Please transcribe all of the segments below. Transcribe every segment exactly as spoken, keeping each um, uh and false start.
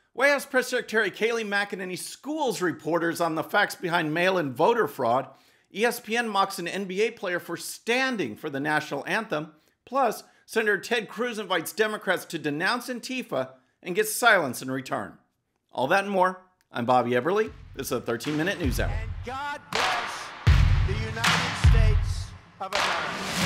White House Press Secretary Kayleigh McEnany schools reporters on the facts behind mail-in voter fraud. E S P N mocks an N B A player for standing for the national anthem. Plus, Senator Ted Cruz invites Democrats to denounce Antifa and gets silence in return. All that and more. I'm Bobby Eberle. This is a thirteen minute News Hour. And God bless the United States of America.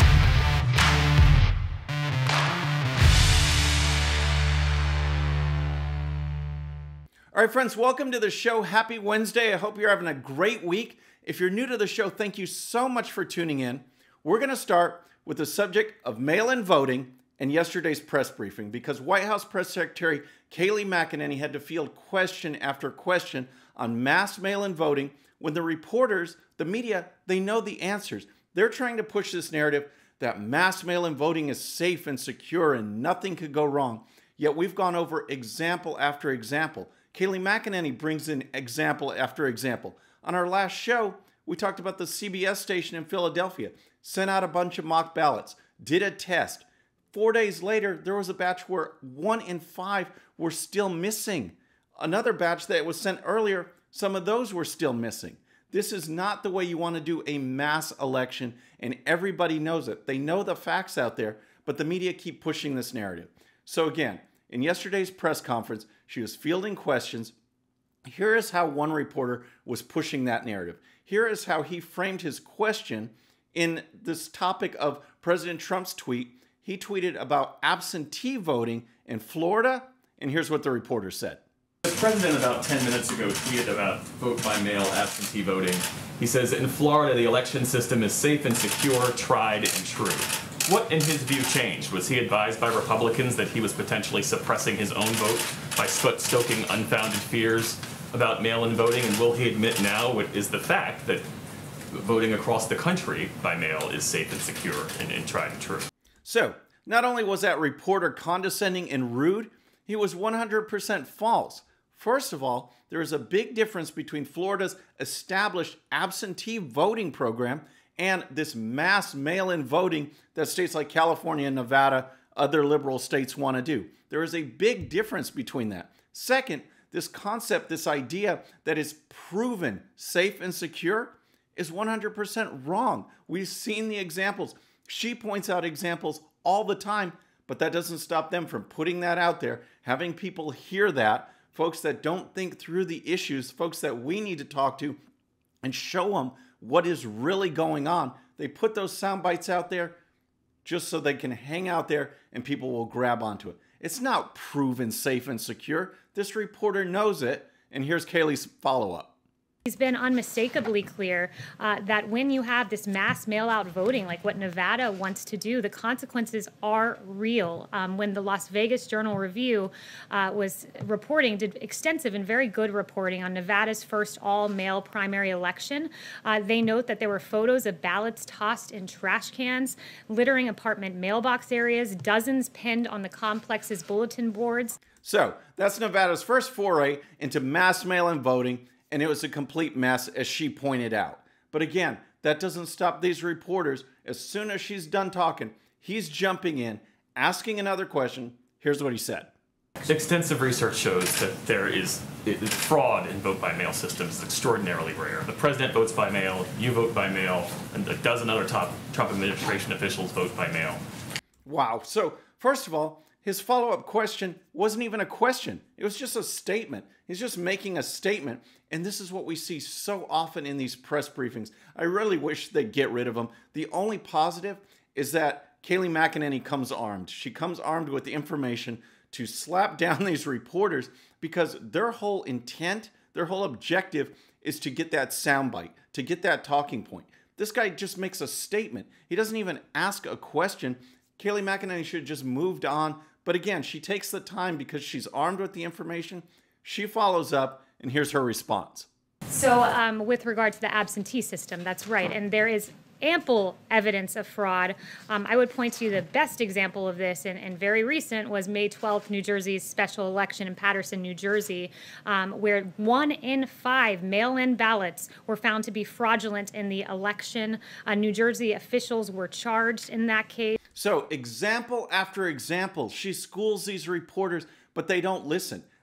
All right, friends, welcome to the show. Happy Wednesday. I hope you're having a great week. If you're new to the show, thank you so much for tuning in. We're going to start with the subject of mail-in voting and yesterday's press briefing because White House Press Secretary Kayleigh McEnany had to field question after question on mass mail-in voting when the reporters, the media, they know the answers. They're trying to push this narrative that mass mail-in voting is safe and secure and nothing could go wrong. Yet we've gone over example after example. Kayleigh McEnany brings in example after example. On our last show, we talked about the C B S station in Philadelphia, sent out a bunch of mock ballots, did a test. Four days later, there was a batch where one in five were still missing. Another batch that was sent earlier, some of those were still missing. This is not the way you want to do a mass election, and everybody knows it. They know the facts out there, but the media keep pushing this narrative. So again, in yesterday's press conference, she was fielding questions. Here is how one reporter was pushing that narrative. Here is how he framed his question in this topic of President Trump's tweet. He tweeted about absentee voting in Florida, and here's what the reporter said. The president about ten minutes ago tweeted about vote-by-mail absentee voting. He says, in Florida, the election system is safe and secure, tried and true. What, in his view, changed? Was he advised by Republicans that he was potentially suppressing his own vote by stoking unfounded fears about mail-in voting? And will he admit now what is the fact that voting across the country by mail is safe and secure and, and tried and true? So, not only was that reporter condescending and rude, he was one hundred percent false. First of all, there is a big difference between Florida's established absentee voting program and this mass mail-in voting that states like California and Nevada, other liberal states want to do. There is a big difference between that. Second, this concept, this idea that is proven safe and secure is one hundred percent wrong. We've seen the examples. She points out examples all the time, but that doesn't stop them from putting that out there, having people hear that, folks that don't think through the issues, folks that we need to talk to and show them what is really going on. They put those sound bites out there just so they can hang out there and people will grab onto it. It's not proven safe and secure. This reporter knows it, and here's Kayleigh's follow-up. He's been unmistakably clear uh, that when you have this mass mail-out voting, like what Nevada wants to do, the consequences are real. Um, when the Las Vegas Journal-Review uh, was reporting, did extensive and very good reporting on Nevada's first all-male primary election, uh, they note that there were photos of ballots tossed in trash cans, littering apartment mailbox areas, dozens pinned on the complex's bulletin boards. So that's Nevada's first foray into mass mail-in voting, and it was a complete mess, as she pointed out. But again, that doesn't stop these reporters. As soon as she's done talking, he's jumping in, asking another question. Here's what he said. Extensive research shows that there is fraud in vote-by-mail systems. It's extraordinarily rare. The president votes by mail, you vote by mail, and a dozen other top Trump administration officials vote by mail. Wow. So, first of all, his follow-up question wasn't even a question. It was just a statement. He's just making a statement. And this is what we see so often in these press briefings. I really wish they'd get rid of them. The only positive is that Kayleigh McEnany comes armed. She comes armed with the information to slap down these reporters because their whole intent, their whole objective is to get that soundbite, to get that talking point. This guy just makes a statement. He doesn't even ask a question. Kayleigh McEnany should have just moved on. But again, she takes the time because she's armed with the information. She follows up, and here's her response. So um, with regard to the absentee system, that's right. And there is ample evidence of fraud. Um, I would point to the best example of this, and, and very recent, was May twelfth, New Jersey's special election in Paterson, New Jersey, um, where one in five mail-in ballots were found to be fraudulent in the election. Uh, New Jersey officials were charged in that case. So example after example, she schools these reporters, but they don't listen.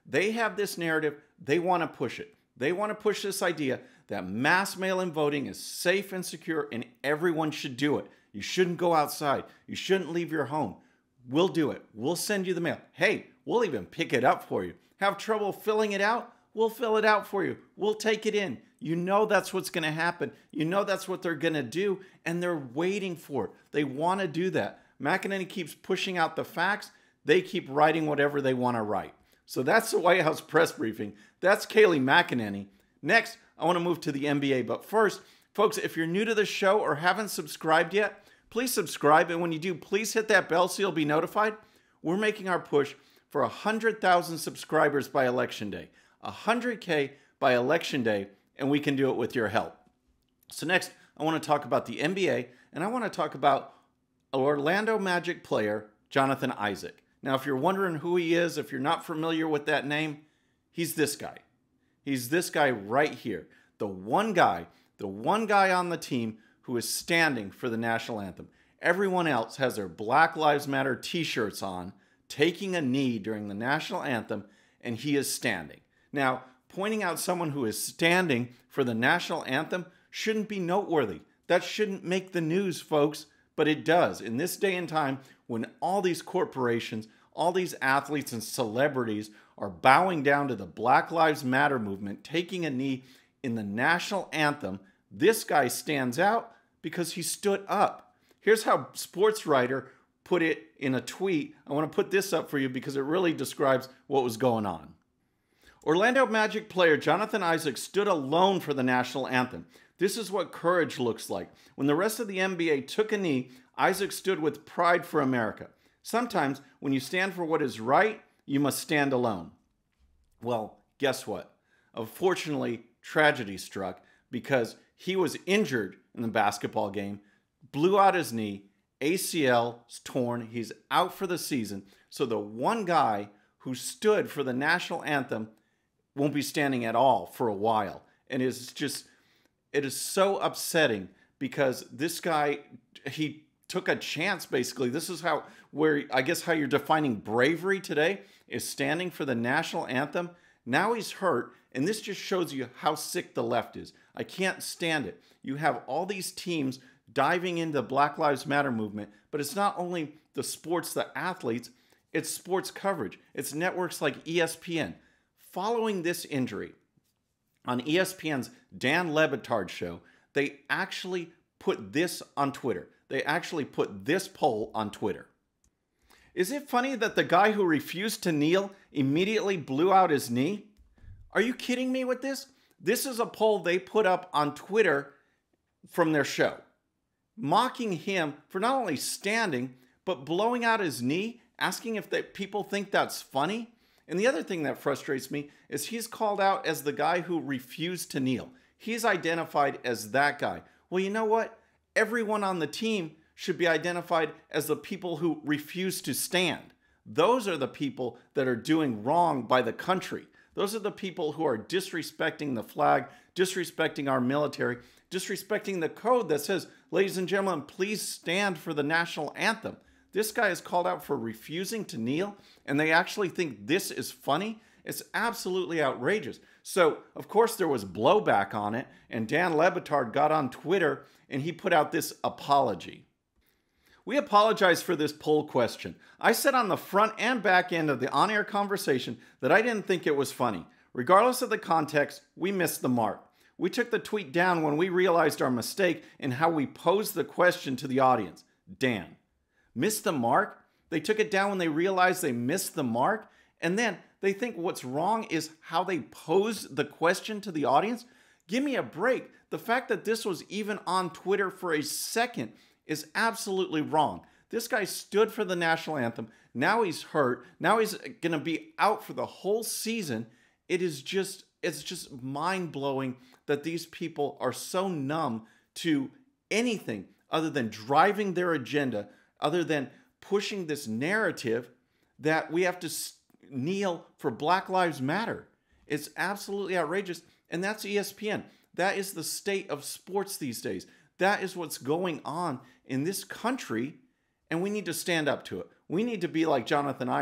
They have this narrative. They want to push it. They want to push this idea that mass mail-in voting is safe and secure and everyone should do it. You shouldn't go outside. You shouldn't leave your home. We'll do it. We'll send you the mail. Hey, we'll even pick it up for you. Have trouble filling it out? We'll fill it out for you. We'll take it in. You know that's what's going to happen. You know that's what they're going to do, and they're waiting for it. They want to do that. McEnany keeps pushing out the facts. They keep writing whatever they want to write. So that's the White House press briefing. That's Kayleigh McEnany. Next, I want to move to the N B A. But first, folks, if you're new to the show or haven't subscribed yet, please subscribe. And when you do, please hit that bell so you'll be notified. We're making our push for one hundred thousand subscribers by Election Day. one hundred K by Election Day, and we can do it with your help. So next, I want to talk about the N B A, and I want to talk about Orlando Magic player Jonathan Isaac. Now, if you're wondering who he is, if you're not familiar with that name, he's this guy. He's this guy right here. The one guy, the one guy on the team who is standing for the national anthem. Everyone else has their Black Lives Matter t-shirts on, taking a knee during the national anthem, and he is standing. Now, pointing out someone who is standing for the national anthem shouldn't be noteworthy. That shouldn't make the news, folks, but it does. In this day and time, when all these corporations, all these athletes and celebrities are bowing down to the Black Lives Matter movement, taking a knee in the national anthem, this guy stands out because he stood up. Here's how sports writer put it in a tweet. I want to put this up for you because it really describes what was going on. Orlando Magic player Jonathan Isaac stood alone for the national anthem. This is what courage looks like. When the rest of the N B A took a knee, Isaac stood with pride for America. Sometimes when you stand for what is right, you must stand alone. Well, guess what? Unfortunately, tragedy struck because he was injured in the basketball game, blew out his knee, A C L's torn, he's out for the season. So the one guy who stood for the national anthem won't be standing at all for a while. And it's just, it is so upsetting because this guy, he took a chance basically. This is how, where I guess how you're defining bravery today is standing for the national anthem. Now he's hurt, and this just shows you how sick the left is. I can't stand it. You have all these teams diving into the Black Lives Matter movement, but it's not only the sports, the athletes, it's sports coverage. It's networks like E S P N. Following this injury, on E S P N's Dan Le Batard show, they actually put this on Twitter. They actually put this poll on Twitter. Is it funny that the guy who refused to kneel immediately blew out his knee? Are you kidding me with this? This is a poll they put up on Twitter from their show, mocking him for not only standing, but blowing out his knee, asking if they, people think that's funny. And the other thing that frustrates me is he's called out as the guy who refused to kneel. He's identified as that guy. Well, you know what? Everyone on the team should be identified as the people who refuse to stand. Those are the people that are doing wrong by the country. Those are the people who are disrespecting the flag, disrespecting our military, disrespecting the code that says, ladies and gentlemen, please stand for the national anthem. This guy is called out for refusing to kneel, and they actually think this is funny. It's absolutely outrageous. So, of course, there was blowback on it, and Dan Le Batard got on Twitter, and he put out this apology. We apologize for this poll question. I said on the front and back end of the on-air conversation that I didn't think it was funny. Regardless of the context, we missed the mark. We took the tweet down when we realized our mistake in how we posed the question to the audience. Dan. Missed the mark? They took it down when they realized they missed the mark? And then they think what's wrong is how they posed the question to the audience? Give me a break. The fact that this was even on Twitter for a second is absolutely wrong. This guy stood for the national anthem. Now he's hurt. Now he's going to be out for the whole season. It is just, it's just mind-blowing that these people are so numb to anything other than driving their agenda, other than pushing this narrative that we have to kneel for Black Lives Matter. It's absolutely outrageous. And that's E S P N. That is the state of sports these days. That is what's going on in this country, and we need to stand up to it. We need to be like Jonathan Isaac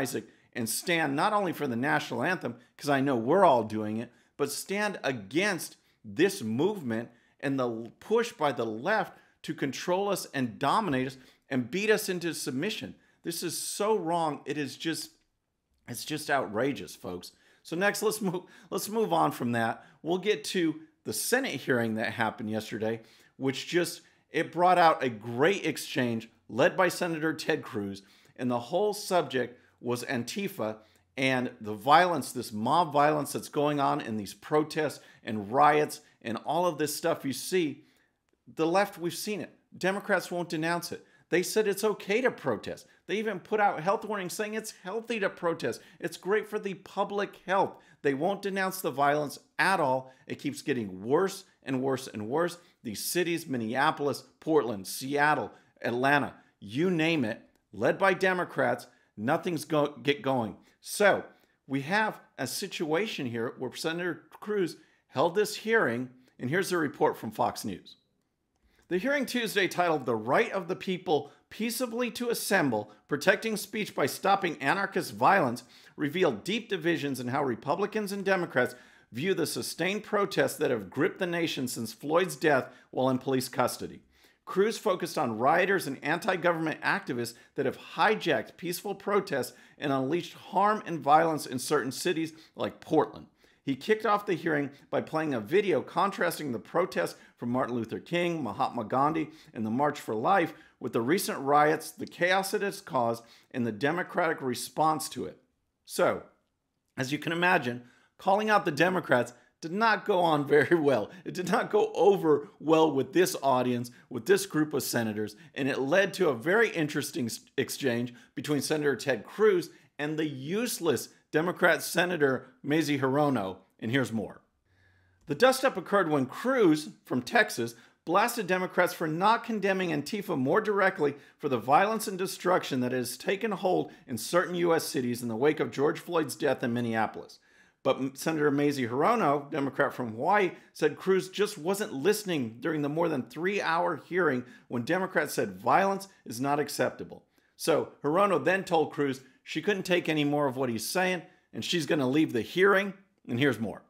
and stand not only for the national anthem, because I know we're all doing it, but stand against this movement and the push by the left to control us and dominate us and beat us into submission. This is so wrong. It is just, it's just outrageous, folks. So next, let's move, let's move on from that. We'll get to the Senate hearing that happened yesterday, which just, it brought out a great exchange led by Senator Ted Cruz, and the whole subject was Antifa and the violence, this mob violence that's going on in these protests and riots and all of this stuff you see. The left, we've seen it. Democrats won't denounce it. They said it's okay to protest. They even put out health warnings saying it's healthy to protest. It's great for the public health. They won't denounce the violence at all. It keeps getting worse and worse and worse. These cities, Minneapolis, Portland, Seattle, Atlanta, you name it, led by Democrats, nothing's go get going. So we have a situation here where Senator Cruz held this hearing, and here's a report from Fox News. The hearing Tuesday, titled "The Right of the People Peaceably to Assemble, Protecting Speech by Stopping Anarchist Violence," revealed deep divisions in how Republicans and Democrats view the sustained protests that have gripped the nation since Floyd's death while in police custody. Cruz focused on rioters and anti-government activists that have hijacked peaceful protests and unleashed harm and violence in certain cities like Portland. He kicked off the hearing by playing a video contrasting the protests from Martin Luther King, Mahatma Gandhi, and the March for Life with the recent riots, the chaos it has caused, and the Democratic response to it. So, as you can imagine, calling out the Democrats did not go on very well. It did not go over well with this audience, with this group of senators, and it led to a very interesting exchange between Senator Ted Cruz and the useless Democrat Senator Mazie Hirono, and here's more. The dust-up occurred when Cruz, from Texas, blasted Democrats for not condemning Antifa more directly for the violence and destruction that has taken hold in certain U S cities in the wake of George Floyd's death in Minneapolis. But Senator Mazie Hirono, Democrat from Hawaii, said Cruz just wasn't listening during the more than three-hour hearing when Democrats said violence is not acceptable. So Hirono then told Cruz she couldn't take any more of what he's saying, and she's going to leave the hearing, and here's more.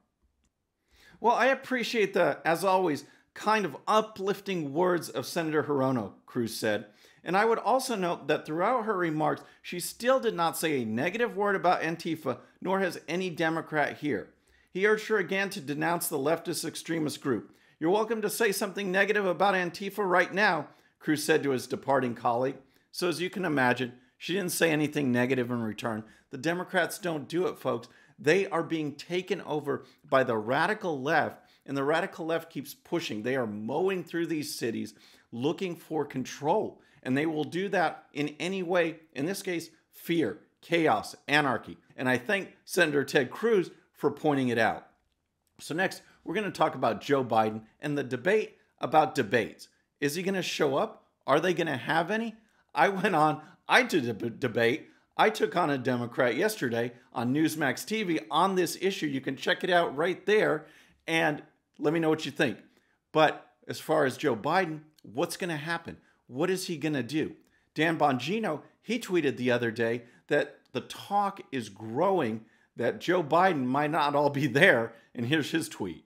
Well, I appreciate the, as always, kind of uplifting words of Senator Hirono, Cruz said. And I would also note that throughout her remarks, she still did not say a negative word about Antifa, nor has any Democrat here. He urged her again to denounce the leftist extremist group. "You're welcome to say something negative about Antifa right now," Cruz said to his departing colleague. So as you can imagine, she didn't say anything negative in return. The Democrats don't do it, folks. They are being taken over by the radical left, and the radical left keeps pushing. They are mowing through these cities looking for control, and they will do that in any way, in this case, fear, chaos, anarchy. And I thank Senator Ted Cruz for pointing it out. So next, we're going to talk about Joe Biden and the debate about debates. Is he going to show up? Are they going to have any? I went on, I did a debate. I took on a Democrat yesterday on Newsmax T V on this issue. You can check it out right there and let me know what you think. But as far as Joe Biden, what's going to happen? What is he going to do? Dan Bongino, he tweeted the other day that the talk is growing that Joe Biden might not all be there. And here's his tweet.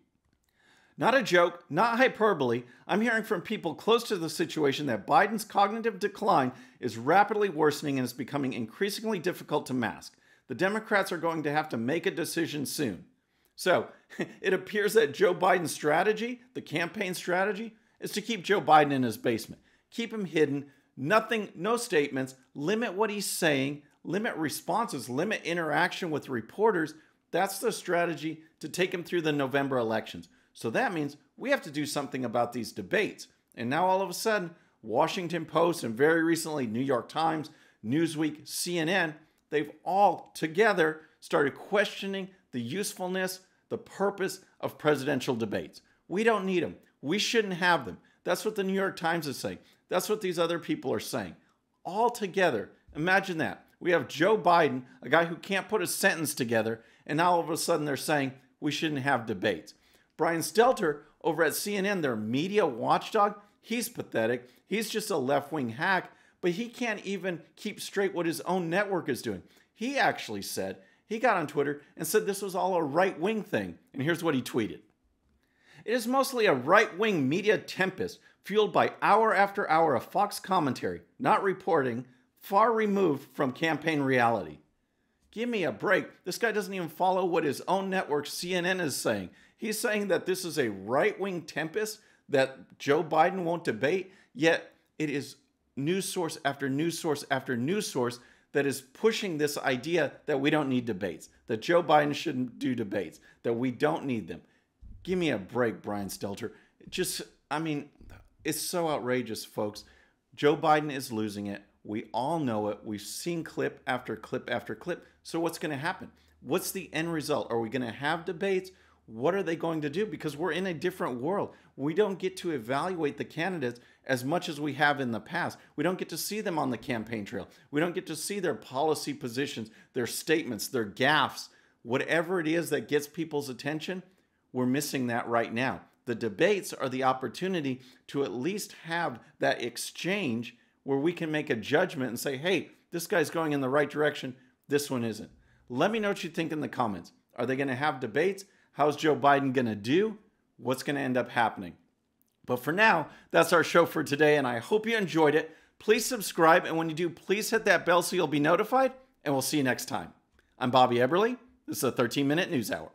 "Not a joke, not hyperbole. I'm hearing from people close to the situation that Biden's cognitive decline is rapidly worsening and is becoming increasingly difficult to mask. The Democrats are going to have to make a decision soon." So it appears that Joe Biden's strategy, the campaign strategy, is to keep Joe Biden in his basement. Keep him hidden, nothing, no statements, limit what he's saying, limit responses, limit interaction with reporters. That's the strategy to take him through the November elections. So that means we have to do something about these debates. And now all of a sudden, Washington Post and very recently New York Times, Newsweek, C N N, they've all together started questioning the usefulness, the purpose of presidential debates. We don't need them. We shouldn't have them. That's what the New York Times is saying. That's what these other people are saying. All together, imagine that. We have Joe Biden, a guy who can't put a sentence together, and now all of a sudden they're saying we shouldn't have debates. Brian Stelter over at C N N, their media watchdog, he's pathetic. He's just a left-wing hack, but he can't even keep straight what his own network is doing. He actually said, he got on Twitter and said this was all a right-wing thing. And here's what he tweeted. It is mostly a right-wing media tempest fueled by hour after hour of Fox commentary, not reporting, far removed from campaign reality. Give me a break. This guy doesn't even follow what his own network, C N N, is saying. He's saying that this is a right-wing tempest that Joe Biden won't debate, yet it is news source after news source after news source that is pushing this idea that we don't need debates, that Joe Biden shouldn't do debates, that we don't need them. Give me a break, Brian Stelter. Just, I mean, it's so outrageous, folks. Joe Biden is losing it. We all know it. We've seen clip after clip after clip. So what's going to happen? What's the end result? Are we going to have debates? What are they going to do? Because we're in a different world. We don't get to evaluate the candidates as much as we have in the past. We don't get to see them on the campaign trail. We don't get to see their policy positions, their statements, their gaffes, whatever it is that gets people's attention. We're missing that right now. The debates are the opportunity to at least have that exchange where we can make a judgment and say, hey, this guy's going in the right direction. This one isn't. Let me know what you think in the comments. Are they going to have debates? How's Joe Biden going to do? What's going to end up happening? But for now, that's our show for today, and I hope you enjoyed it. Please subscribe, and when you do, please hit that bell so you'll be notified, and we'll see you next time. I'm Bobby Eberle. This is a thirteen minute News Hour.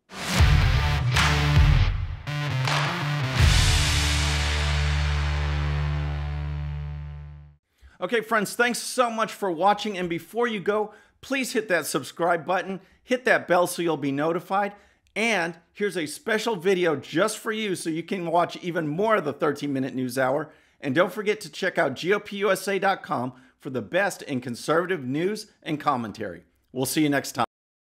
Okay, friends, thanks so much for watching, and before you go, please hit that subscribe button, hit that bell so you'll be notified, and here's a special video just for you so you can watch even more of the thirteen minute News Hour. And don't forget to check out G O P U S A dot com for the best in conservative news and commentary. We'll see you next time.